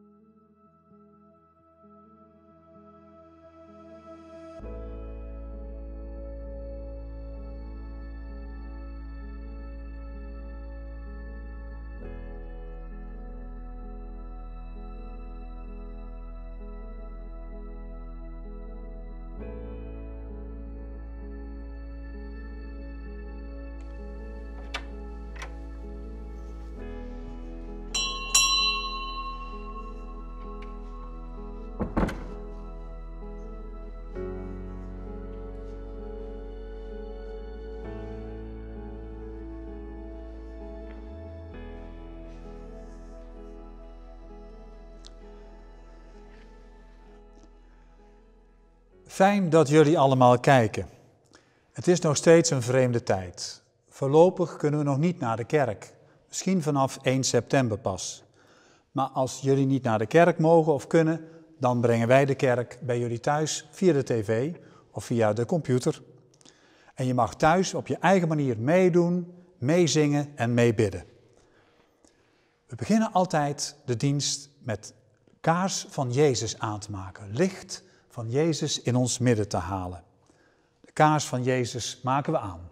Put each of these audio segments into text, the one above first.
Fijn dat jullie allemaal kijken. Het is nog steeds een vreemde tijd. Voorlopig kunnen we nog niet naar de kerk. Misschien vanaf 1 september pas. Maar als jullie niet naar de kerk mogen of kunnen, dan brengen wij de kerk bij jullie thuis via de tv of via de computer. En je mag thuis op je eigen manier meedoen, meezingen en meebidden. We beginnen altijd de dienst met kaars van Jezus aan te maken. Licht van Jezus in ons midden te halen. De kaars van Jezus maken we aan.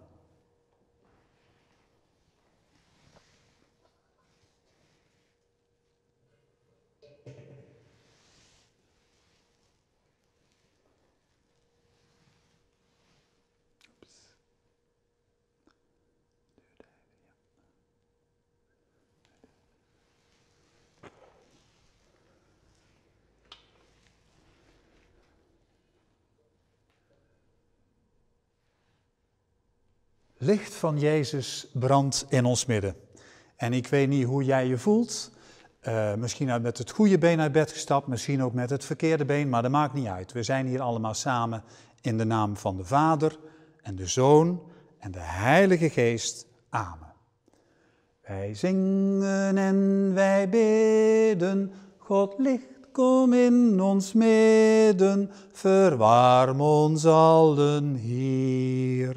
Licht van Jezus brandt in ons midden. En ik weet niet hoe jij je voelt. Misschien met het goede been uit bed gestapt, misschien ook met het verkeerde been, maar dat maakt niet uit. We zijn hier allemaal samen in de naam van de Vader en de Zoon en de Heilige Geest. Amen. Wij zingen en wij bidden, God licht, kom in ons midden, verwarm ons allen hier.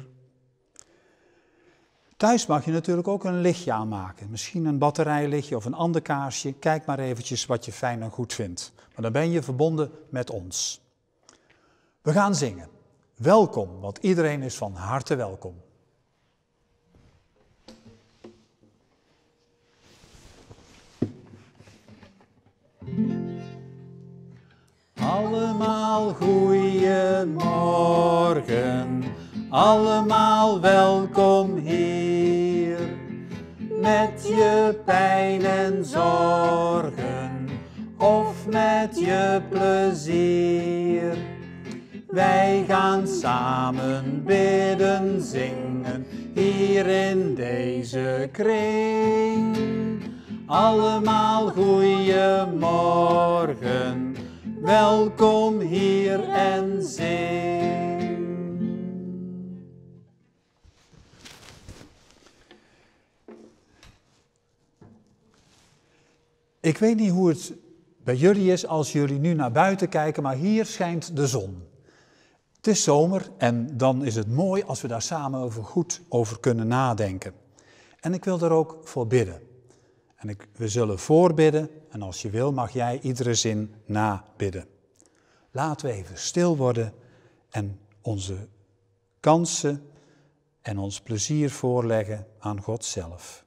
Thuis mag je natuurlijk ook een lichtje aanmaken. Misschien een batterijlichtje of een ander kaarsje. Kijk maar eventjes wat je fijn en goed vindt. Maar dan ben je verbonden met ons. We gaan zingen. Welkom, want iedereen is van harte welkom. Allemaal goeiemorgen, allemaal welkom hier. Met je pijn en zorgen, of met je plezier. Wij gaan samen bidden, zingen, hier in deze kring. Allemaal goeiemorgen, welkom hier en zing. Ik weet niet hoe het bij jullie is als jullie nu naar buiten kijken, maar hier schijnt de zon. Het is zomer en dan is het mooi als we daar samen goed over kunnen nadenken. En ik wil er ook voor bidden. En we zullen voorbidden en als je wil mag jij iedere zin nabidden. Laten we even stil worden en onze kansen en ons plezier voorleggen aan God zelf.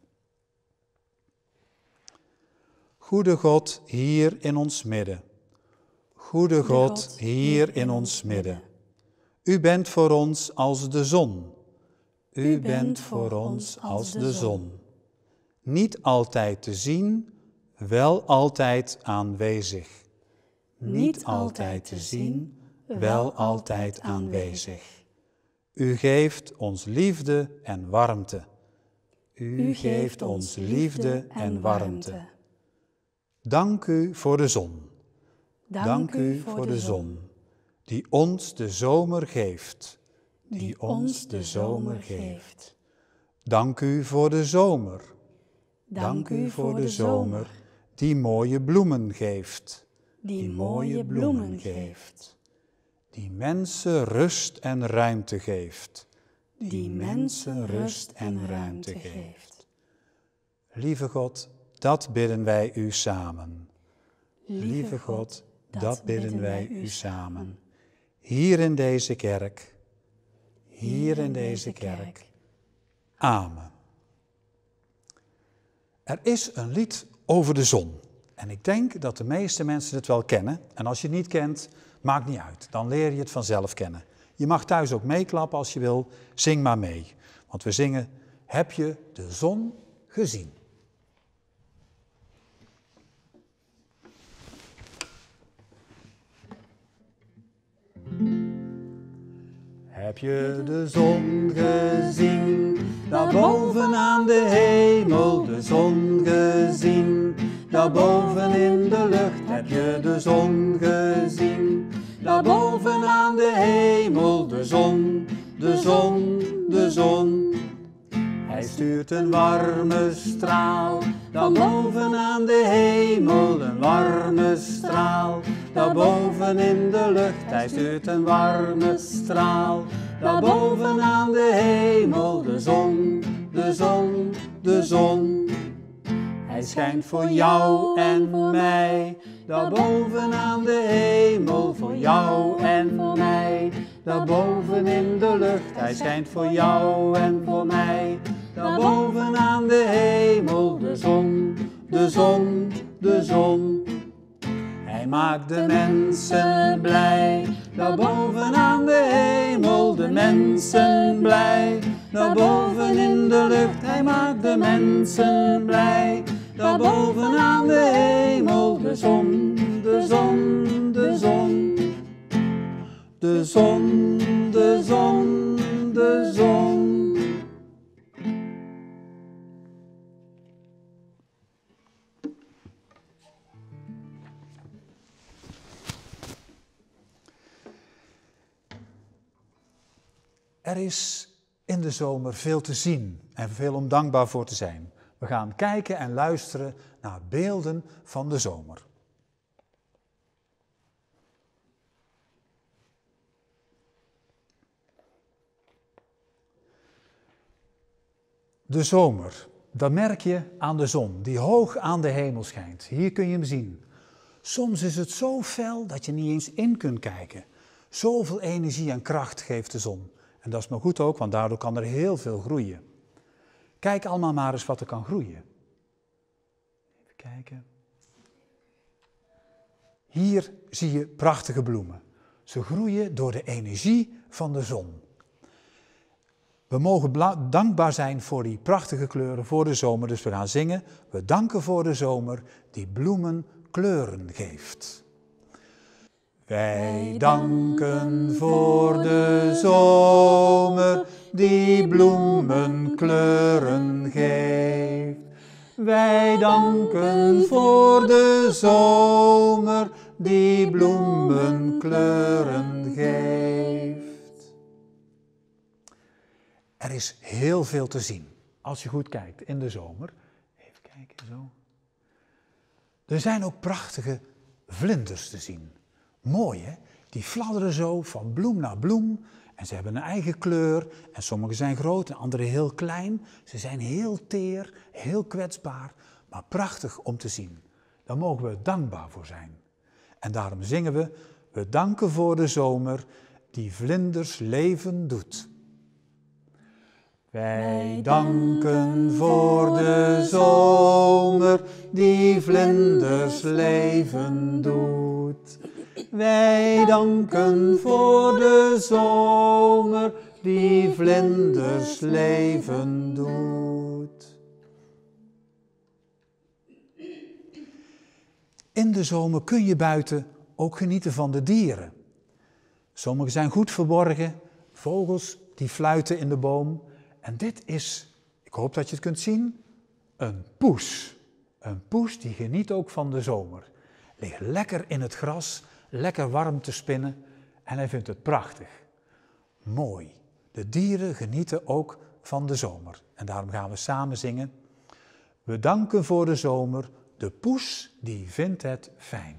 Goede God hier in ons midden. Goede God hier in ons midden. U bent voor ons als de zon. U bent voor ons als de zon. Niet altijd te zien, wel altijd aanwezig. Niet altijd te zien, wel altijd aanwezig. U geeft ons liefde en warmte. U geeft ons liefde en warmte. Dank u voor de zon. Dank u voor de zon, die ons de zomer geeft. Die ons de zomer geeft. Dank u voor de zomer. Dank u voor de zomer, die mooie bloemen geeft. Die mooie bloemen geeft. Die mensen rust en ruimte geeft. Die mensen rust en ruimte geeft. Lieve God, dat bidden wij u samen. lieve God, dat bidden wij u samen. Hier in deze kerk, hier in deze kerk. Amen. Er is een lied over de zon. En ik denk dat de meeste mensen het wel kennen. En als je het niet kent, maakt niet uit. Dan leer je het vanzelf kennen. Je mag thuis ook meeklappen als je wil. Zing maar mee. Want we zingen, heb je de zon gezien? Heb je de zon gezien? Daarboven aan de hemel, de zon gezien. Daarboven in de lucht heb je de zon gezien. Daarboven aan de hemel, de zon, de zon, de zon. Hij stuurt een warme straal, daarboven aan de hemel, een warme straal. Daarboven in de lucht, hij stuurt een warme straal. Daarboven aan de hemel, de zon, de zon, de zon. Hij schijnt voor jou en voor mij, daarboven aan de hemel, voor jou en voor mij. Daarboven in de lucht, hij schijnt voor jou en voor mij. Daarboven aan de hemel, de zon, de zon, de zon. Hij maakt de mensen blij, daarboven aan de hemel, de mensen blij. Daarboven in de lucht, hij maakt de mensen blij. Daarboven aan de hemel, de zon, de zon, de zon. De zon, de zon, de zon. Er is in de zomer veel te zien en veel om dankbaar voor te zijn. We gaan kijken en luisteren naar beelden van de zomer. De zomer, dat merk je aan de zon die hoog aan de hemel schijnt. Hier kun je hem zien. Soms is het zo fel dat je niet eens in kunt kijken. Zoveel energie en kracht geeft de zon. En dat is maar goed ook, want daardoor kan er heel veel groeien. Kijk allemaal maar eens wat er kan groeien. Even kijken. Hier zie je prachtige bloemen. Ze groeien door de energie van de zon. We mogen dankbaar zijn voor die prachtige kleuren voor de zomer. Dus we gaan zingen. We danken voor de zomer die bloemen kleuren geeft. Wij danken voor de zomer die bloemen kleuren geeft. Wij danken voor de zomer die bloemen kleuren geeft. Er is heel veel te zien als je goed kijkt in de zomer. Even kijken zo. Er zijn ook prachtige vlinders te zien. Mooi hè, die fladderen zo van bloem naar bloem en ze hebben een eigen kleur en sommige zijn groot en andere heel klein. Ze zijn heel teer, heel kwetsbaar, maar prachtig om te zien. Daar mogen we dankbaar voor zijn. En daarom zingen we danken voor de zomer die vlinders leven doet. Wij danken voor de zomer die vlinders leven doet. Wij danken voor de zomer die vlinders leven doet. In de zomer kun je buiten ook genieten van de dieren. Sommige zijn goed verborgen, vogels die fluiten in de boom. En dit is, ik hoop dat je het kunt zien, een poes. Een poes die geniet ook van de zomer. Ligt lekker in het gras, lekker warm te spinnen en hij vindt het prachtig. Mooi. De dieren genieten ook van de zomer. En daarom gaan we samen zingen. We danken voor de zomer, de poes die vindt het fijn.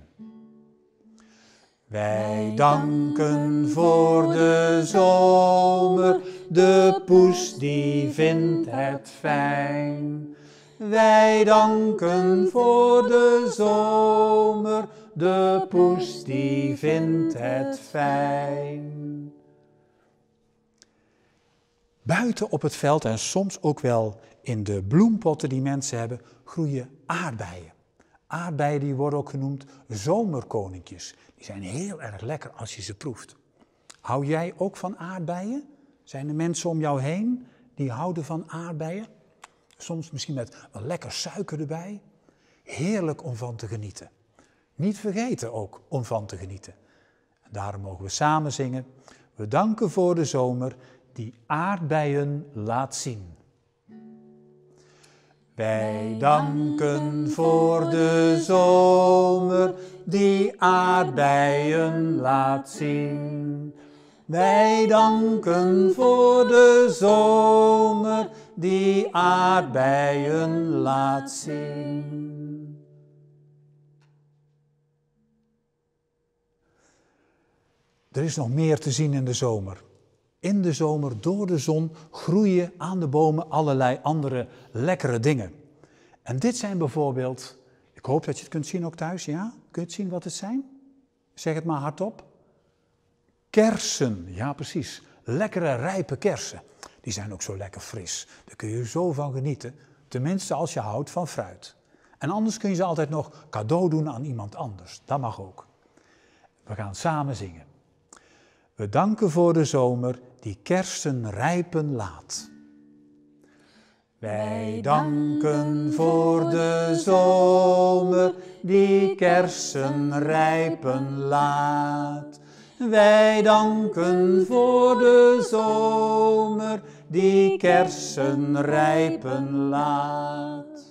Wij danken voor de zomer, de poes die vindt het fijn. Wij danken voor de zomer, de poes die vindt het fijn. Buiten op het veld en soms ook wel in de bloempotten die mensen hebben, groeien aardbeien. Aardbeien die worden ook genoemd zomerkoninkjes. Die zijn heel erg lekker als je ze proeft. Hou jij ook van aardbeien? Zijn er mensen om jou heen die houden van aardbeien? Soms misschien met wat lekker suiker erbij. Heerlijk om van te genieten. Niet vergeten ook om van te genieten. En daarom mogen we samen zingen. We danken voor de zomer die aardbeien laat zien. Wij danken voor de zomer die aardbeien laat zien. Wij danken voor de zomer die aardbeien laat zien. Er is nog meer te zien in de zomer. In de zomer, door de zon, groeien aan de bomen allerlei andere lekkere dingen. En dit zijn bijvoorbeeld, ik hoop dat je het kunt zien ook thuis, ja? Kun je het zien wat het zijn? Zeg het maar hardop. Kersen, ja precies. Lekkere rijpe kersen. Die zijn ook zo lekker fris. Daar kun je zo van genieten. Tenminste als je houdt van fruit. En anders kun je ze altijd nog cadeau doen aan iemand anders. Dat mag ook. We gaan samen zingen. We danken voor de zomer die kersen rijpen laat. Wij danken voor de zomer die kersen rijpen laat. Wij danken voor de zomer die kersen rijpen laat.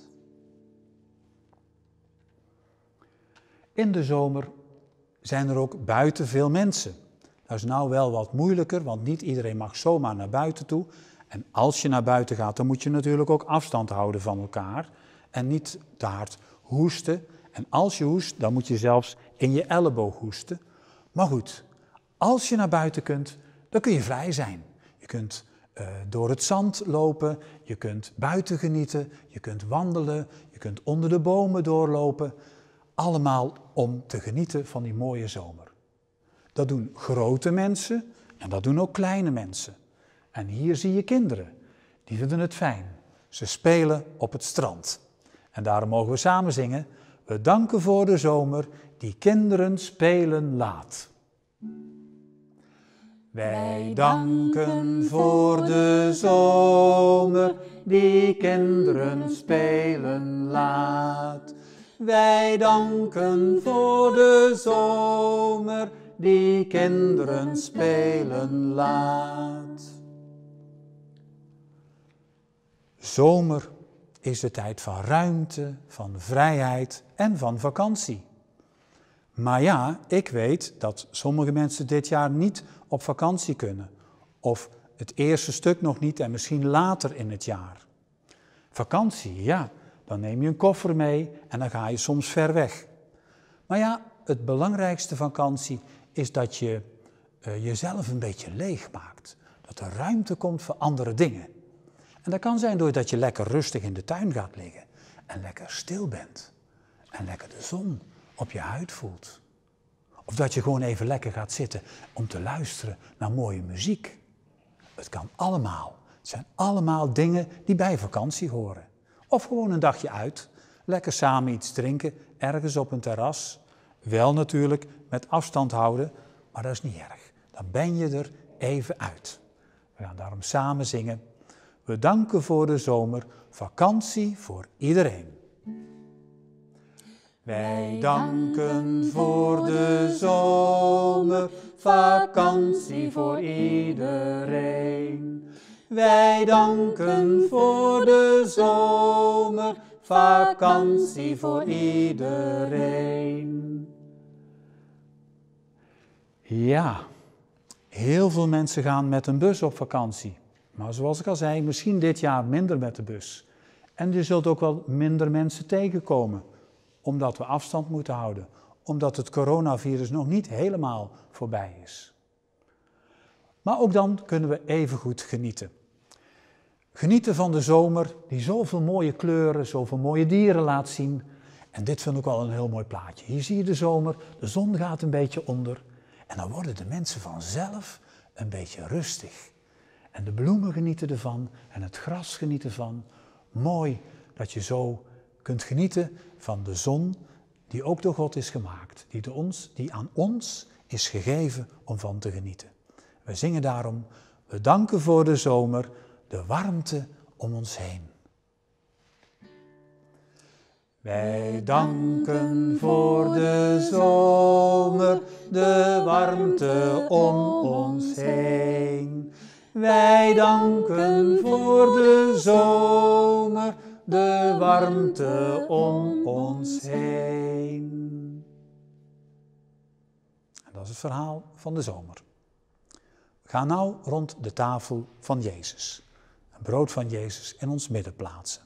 In de zomer zijn er ook buiten veel mensen. Dat is nou wel wat moeilijker, want niet iedereen mag zomaar naar buiten toe. En als je naar buiten gaat, dan moet je natuurlijk ook afstand houden van elkaar. En niet te hard hoesten. En als je hoest, dan moet je zelfs in je elleboog hoesten. Maar goed, als je naar buiten kunt, dan kun je vrij zijn. Je kunt door het zand lopen, je kunt buiten genieten, je kunt wandelen, je kunt onder de bomen doorlopen. Allemaal om te genieten van die mooie zomer. Dat doen grote mensen en dat doen ook kleine mensen. En hier zie je kinderen, die vinden het fijn. Ze spelen op het strand. En daarom mogen we samen zingen. We danken voor de zomer die kinderen spelen laat. Wij danken voor de zomer die kinderen spelen laat. Wij danken voor de zomer die kinderen spelen laat. Zomer is de tijd van ruimte, van vrijheid en van vakantie. Maar ja, ik weet dat sommige mensen dit jaar niet op vakantie kunnen. Of het eerste stuk nog niet en misschien later in het jaar. Vakantie, ja, dan neem je een koffer mee en dan ga je soms ver weg. Maar ja, het belangrijkste vakantie is dat je jezelf een beetje leeg maakt. Dat er ruimte komt voor andere dingen. En dat kan zijn doordat je lekker rustig in de tuin gaat liggen. En lekker stil bent. En lekker de zon op je huid voelt. Of dat je gewoon even lekker gaat zitten om te luisteren naar mooie muziek. Het kan allemaal. Het zijn allemaal dingen die bij vakantie horen. Of gewoon een dagje uit. Lekker samen iets drinken, ergens op een terras. Wel natuurlijk met afstand houden, maar dat is niet erg. Dan ben je er even uit. We gaan daarom samen zingen. We danken voor de zomer, vakantie voor iedereen. Wij danken voor de zomer, vakantie voor iedereen. Wij danken voor de zomer, vakantie voor iedereen. Ja, heel veel mensen gaan met een bus op vakantie. Maar zoals ik al zei, misschien dit jaar minder met de bus. En je zult ook wel minder mensen tegenkomen. Omdat we afstand moeten houden. Omdat het coronavirus nog niet helemaal voorbij is. Maar ook dan kunnen we even goed genieten. Genieten van de zomer die zoveel mooie kleuren, zoveel mooie dieren laat zien. En dit vind ik wel een heel mooi plaatje. Hier zie je de zomer, de zon gaat een beetje onder. En dan worden de mensen vanzelf een beetje rustig. En de bloemen genieten ervan en het gras geniet ervan. Mooi dat je zo kunt genieten van de zon die ook door God is gemaakt. Die aan ons is gegeven om van te genieten. We zingen daarom, we danken voor de zomer, de warmte om ons heen. Wij danken voor de zomer, de warmte om ons heen. Wij danken voor de zomer, de warmte om ons heen. En dat is het verhaal van de zomer. We gaan nou rond de tafel van Jezus. Een brood van Jezus in ons midden plaatsen.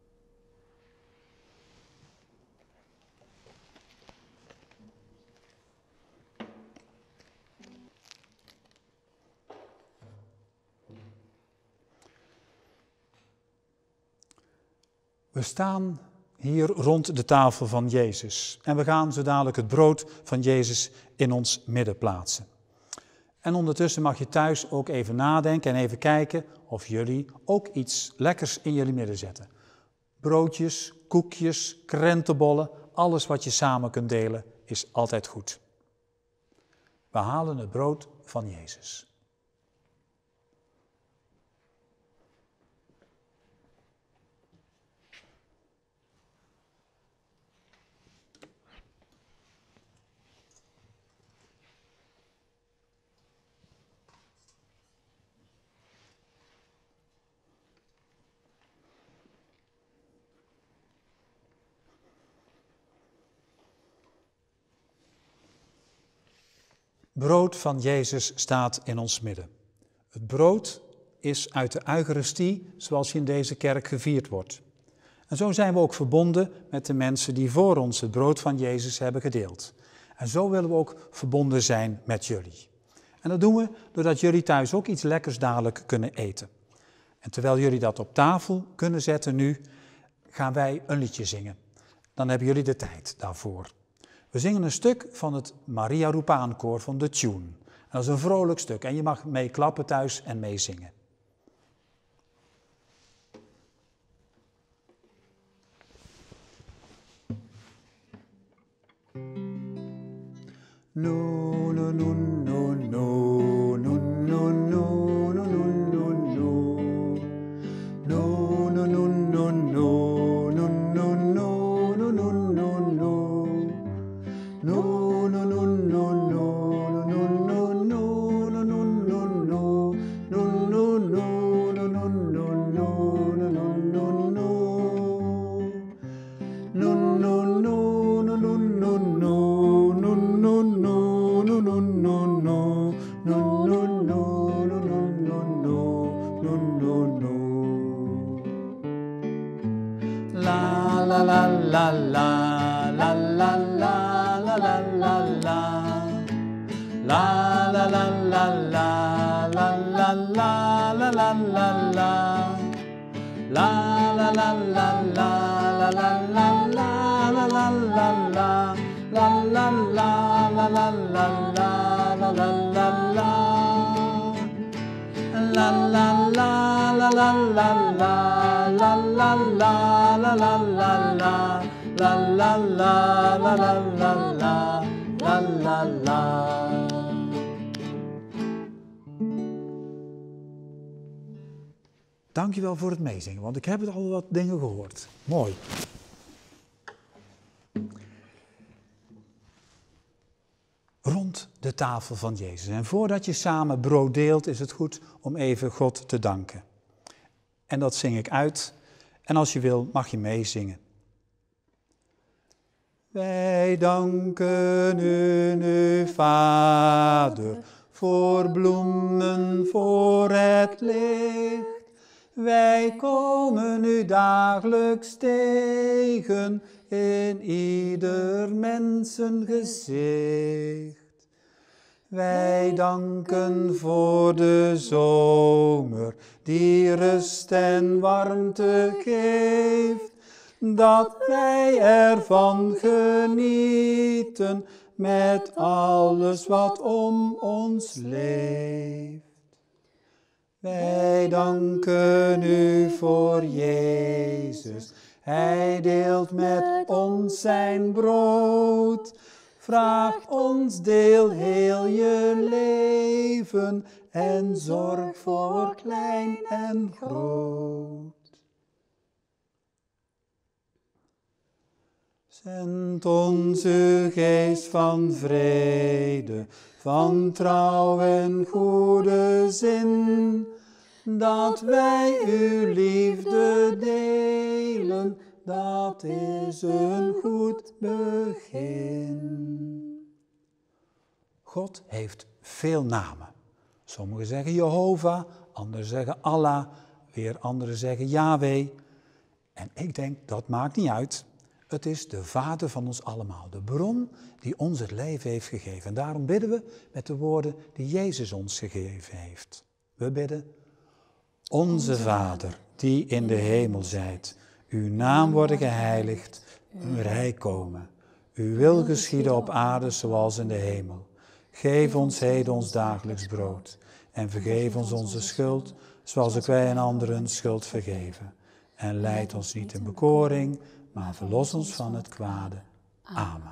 We staan hier rond de tafel van Jezus en we gaan zo dadelijk het brood van Jezus in ons midden plaatsen. En ondertussen mag je thuis ook even nadenken en even kijken of jullie ook iets lekkers in jullie midden zetten. Broodjes, koekjes, krentenbollen, alles wat je samen kunt delen is altijd goed. We halen het brood van Jezus. Brood van Jezus staat in ons midden. Het brood is uit de Eucharistie zoals in deze kerk gevierd wordt. En zo zijn we ook verbonden met de mensen die voor ons het brood van Jezus hebben gedeeld. En zo willen we ook verbonden zijn met jullie. En dat doen we doordat jullie thuis ook iets lekkers dadelijk kunnen eten. En terwijl jullie dat op tafel kunnen zetten nu, gaan wij een liedje zingen. Dan hebben jullie de tijd daarvoor. We zingen een stuk van het Maria Roep aan koor van de Tune. En dat is een vrolijk stuk en je mag mee klappen thuis en meezingen. No, no, no, no, no, no, no, no, no, no, no. No, no, no, no, no, no, no, no, no, no, no, no. No, no, no, no, no, no, no, no, no, no, no, no, no, no, no, no, no, no. No, no, no, no, no, no, no, no, no, no, no, no, no, no, no, no, no, no. La la la la la la la la la la la la. La la la la la la la la la la la la. La la la la la la la la la la la la la. La la la la la la la la la la la. La la la la la la la la la la la la la la. La la la la la la la la la. Dankjewel voor het meezingen, want ik heb het al wat dingen gehoord. Mooi. Rond de tafel van Jezus. En voordat je samen brood deelt, is het goed om even God te danken. En dat zing ik uit. En als je wil, mag je meezingen. Wij danken u, Vader, voor bloemen, voor het licht. Wij komen u dagelijks tegen in ieder mensengezicht. Wij danken voor de zomer die rust en warmte geeft. dat wij ervan genieten met alles wat om ons leeft. Wij danken u voor Jezus, hij deelt met ons zijn brood. Vraag ons, deel heel je leven en zorg voor klein en groot. Zend ons uw geest van vrede, van trouw en goede zin, dat wij uw liefde delen, dat is een goed begin. God heeft veel namen. Sommigen zeggen Jehovah, anderen zeggen Allah, weer anderen zeggen Yahweh. En ik denk, dat maakt niet uit. Het is de Vader van ons allemaal, de bron die ons het leven heeft gegeven. En daarom bidden we met de woorden die Jezus ons gegeven heeft. We bidden, onze Vader, die in de hemel zijt, uw naam worden geheiligd, uw rijk komen. Uw wil geschieden op aarde zoals in de hemel. Geef ons heden ons dagelijks brood en vergeef ons onze schuld, zoals ook wij een anderen schuld vergeven. En leid ons niet in bekoring, maar verlos ons van het kwade. Amen.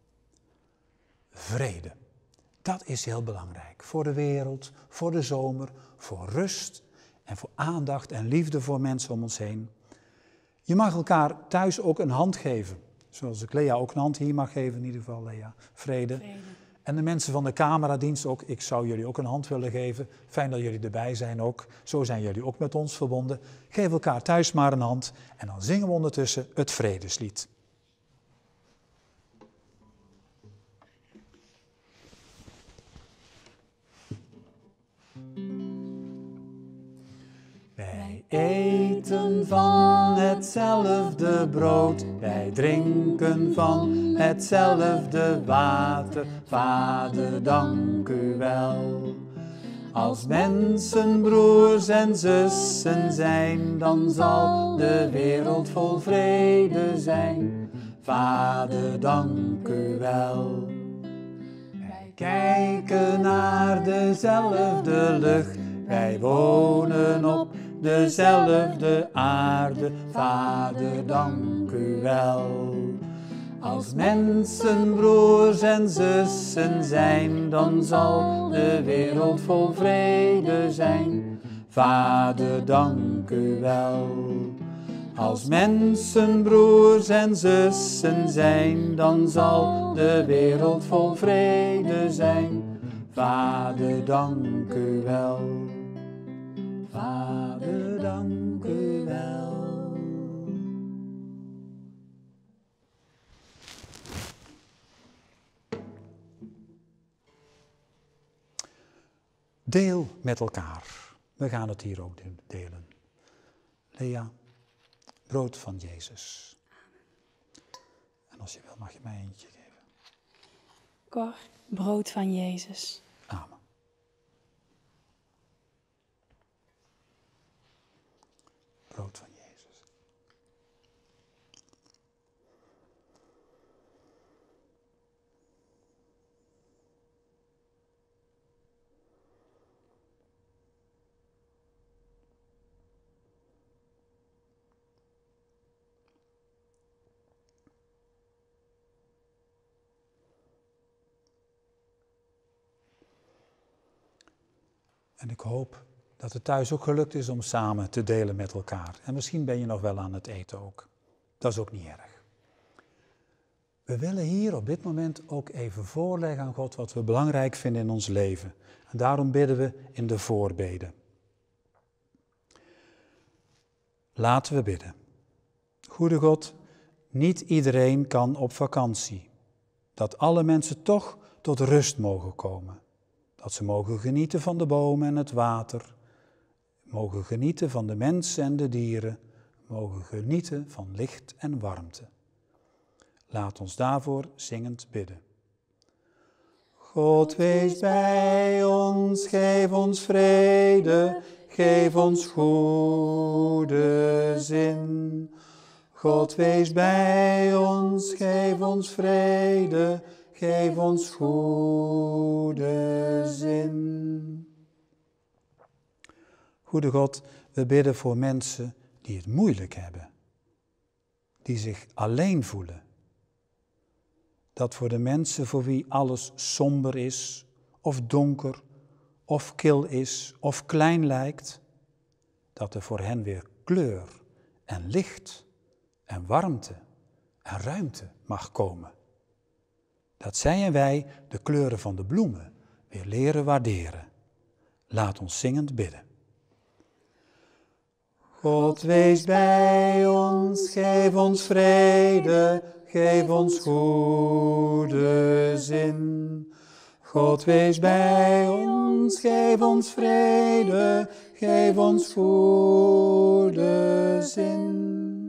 Vrede, dat is heel belangrijk voor de wereld, voor de zomer, voor rust en voor aandacht en liefde voor mensen om ons heen. Je mag elkaar thuis ook een hand geven, zoals ik Lea ook een hand hier mag geven, in ieder geval Lea. Vrede. En de mensen van de cameradienst ook, ik zou jullie ook een hand willen geven. Fijn dat jullie erbij zijn ook, zo zijn jullie ook met ons verbonden. Geef elkaar thuis maar een hand en dan zingen we ondertussen het vredeslied. Wij eten van hetzelfde brood, wij drinken van hetzelfde water. Vader, dank u wel. Als mensen broers en zussen zijn, dan zal de wereld vol vrede zijn. Vader, dank u wel. Wij kijken naar dezelfde lucht, wij wonen op dezelfde aarde. Vader, dank u wel. Als mensen broers en zussen zijn, dan zal de wereld vol vrede zijn. Vader, dank u wel. Als mensen broers en zussen zijn, dan zal de wereld vol vrede zijn. Vader, dank u wel. Vader, dank u wel. Deel met elkaar. We gaan het hier ook delen. Lea, brood van Jezus. En als je wil mag je mij eentje geven. Cor, brood van Jezus. Amen. Brood van Jezus. En ik hoop dat het thuis ook gelukt is om samen te delen met elkaar. En misschien ben je nog wel aan het eten ook. Dat is ook niet erg. We willen hier op dit moment ook even voorleggen aan God wat we belangrijk vinden in ons leven. En daarom bidden we in de voorbeden. Laten we bidden. Goede God, niet iedereen kan op vakantie. Dat alle mensen toch tot rust mogen komen. Dat ze mogen genieten van de bomen en het water. Mogen genieten van de mensen en de dieren. Mogen genieten van licht en warmte. Laat ons daarvoor zingend bidden. God, wees bij ons, geef ons vrede, geef ons goede zin. God wees bij ons, geef ons vrede, geef ons goede zin. Goede God, we bidden voor mensen die het moeilijk hebben, die zich alleen voelen. Dat voor de mensen voor wie alles somber is, of donker, of kil is, of klein lijkt, dat er voor hen weer kleur en licht en warmte en ruimte mag komen. Dat zij en wij de kleuren van de bloemen weer leren waarderen. Laat ons zingend bidden. God wees bij ons, geef ons vrede, geef ons goede zin. God wees bij ons, geef ons vrede, geef ons goede zin.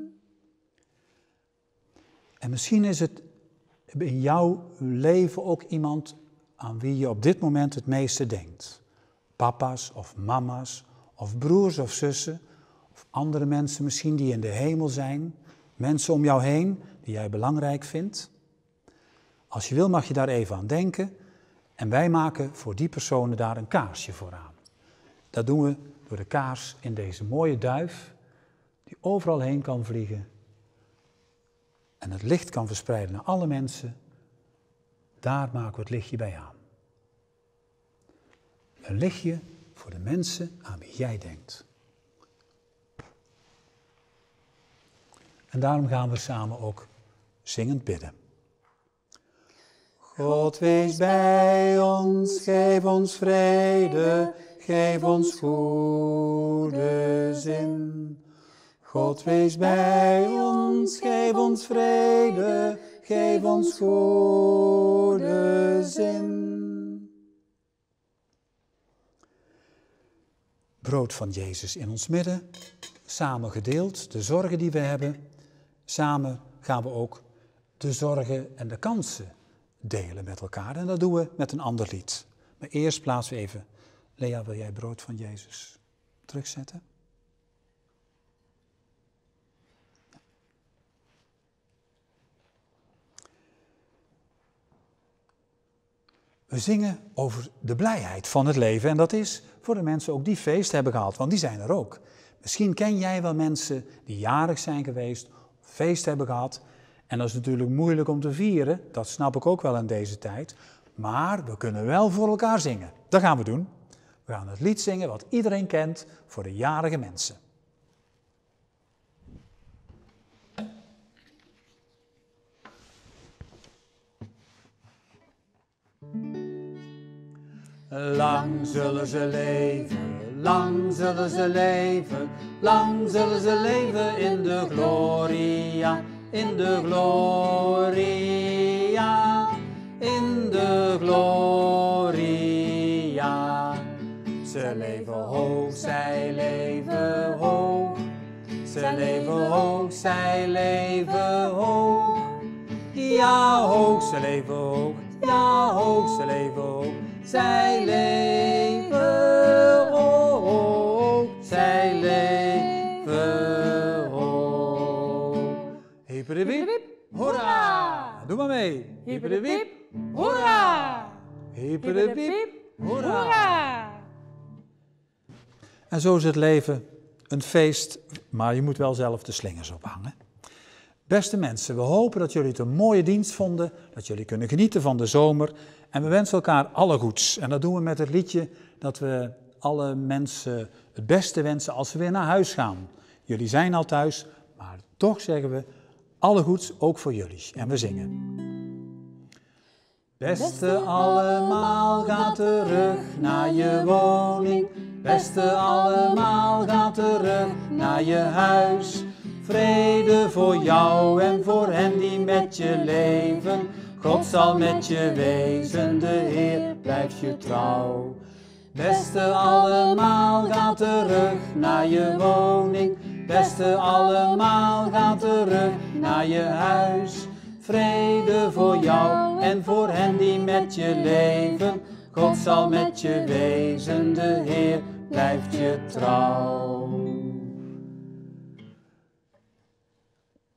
En misschien is het in jouw leven ook iemand aan wie je op dit moment het meeste denkt. Papa's of mama's of broers of zussen of andere mensen misschien die in de hemel zijn. Mensen om jou heen die jij belangrijk vindt. Als je wil mag je daar even aan denken en wij maken voor die personen daar een kaarsje voor aan. Dat doen we door de kaars in deze mooie duif die overal heen kan vliegen en het licht kan verspreiden naar alle mensen. Daar maken we het lichtje bij aan. Een lichtje voor de mensen aan wie jij denkt. En daarom gaan we samen ook zingend bidden. God wees bij ons, geef ons vrede, geef ons goede zin. God wees bij ons, geef ons vrede, geef ons goede zin. Brood van Jezus in ons midden, samen gedeeld, de zorgen die we hebben. Samen gaan we ook de zorgen en de kansen delen met elkaar. En dat doen we met een ander lied. Maar eerst plaatsen we even, Lea, wil jij brood van Jezus terugzetten? We zingen over de blijheid van het leven en dat is voor de mensen ook die feest hebben gehad, want die zijn er ook. Misschien ken jij wel mensen die jarig zijn geweest, feest hebben gehad en dat is natuurlijk moeilijk om te vieren, dat snap ik ook wel in deze tijd, maar we kunnen wel voor elkaar zingen. Dat gaan we doen. We gaan het lied zingen wat iedereen kent voor de jarige mensen. Lang zullen ze leven, lang zullen ze leven, lang zullen ze leven in de gloria, in de gloria, in de gloria. Ze leven hoog, zij leven hoog, ze leven hoog, zij leven hoog. Ja, hoog, ze leven hoog, ja, hoog, ze leven hoog. Zij leven hoog, zij leven hoog. Hippiedewiep, hoera! Doe maar mee. Hippiedewiep, hoera! Hippiedewiep, hoera! En zo is het leven een feest, maar je moet wel zelf de slingers ophangen. Beste mensen, we hopen dat jullie het een mooie dienst vonden, dat jullie kunnen genieten van de zomer. En we wensen elkaar alle goeds. En dat doen we met het liedje dat we alle mensen het beste wensen als ze weer naar huis gaan. Jullie zijn al thuis, maar toch zeggen we alle goeds ook voor jullie. En we zingen. Beste allemaal, ga terug naar je woning. Beste allemaal, ga terug naar je huis. Vrede voor jou en voor hen die met je leven. God zal met je wezen, de Heer blijft je trouw. Beste allemaal, ga terug naar je woning. Beste allemaal, ga terug naar je huis. Vrede voor jou en voor hen die met je leven. God zal met je wezen, de Heer blijft je trouw.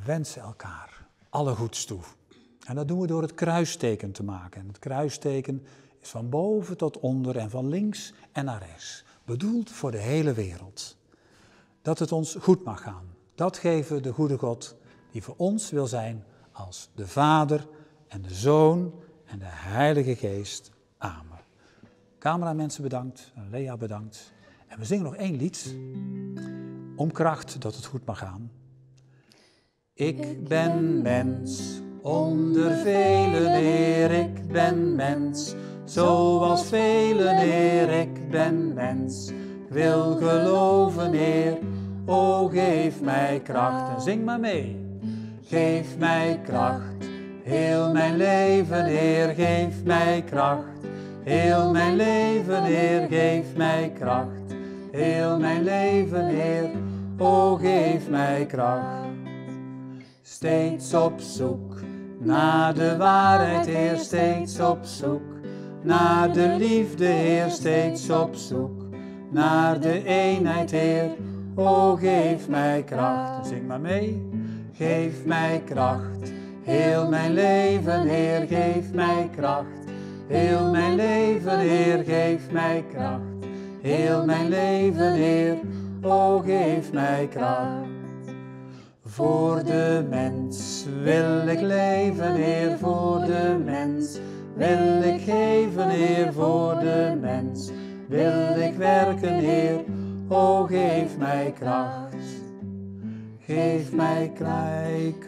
wensen elkaar alle goeds toe. En dat doen we door het kruisteken te maken. En het kruisteken is van boven tot onder en van links en naar rechts. Bedoeld voor de hele wereld. Dat het ons goed mag gaan. Dat geven de goede God die voor ons wil zijn als de Vader en de Zoon en de Heilige Geest. Amen. Cameramensen bedankt, Lea bedankt. En we zingen nog 1 lied. Om kracht dat het goed mag gaan. Ik ben mens, onder velen, Heer, ik ben mens. Zoals velen, Heer, ik ben mens. Ik wil geloven, Heer, o geef mij kracht. En zing maar mee. Geef mij kracht, heel mijn leven, Heer, geef mij kracht. Heel mijn leven, Heer, geef mij kracht. Heel mijn leven, Heer, o geef mij kracht. Steeds op zoek naar de waarheid, Heer, steeds op zoek naar de liefde, Heer, steeds op zoek naar de eenheid, Heer, o geef mij kracht. Zing maar mee. Geef mij kracht, heel mijn leven, Heer, geef mij kracht. Heel mijn leven, Heer, geef mij kracht. Heel mijn leven, Heer, o geef mij kracht. Voor de mens wil ik leven, Heer, voor de mens wil ik geven, Heer, voor de mens wil ik werken, Heer, o geef mij kracht. Geef mij kracht,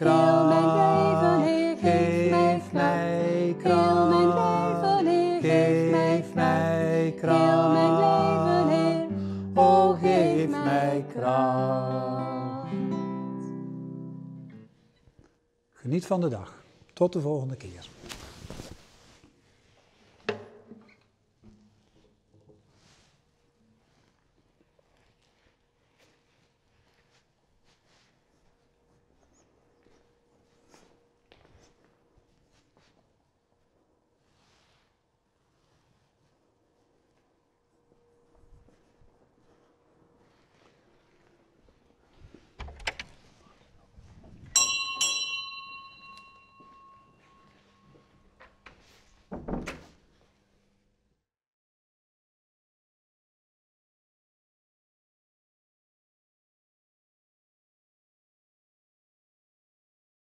geef mij kracht, geef mij kracht, o geef mij kracht. Geniet van de dag. Tot de volgende keer.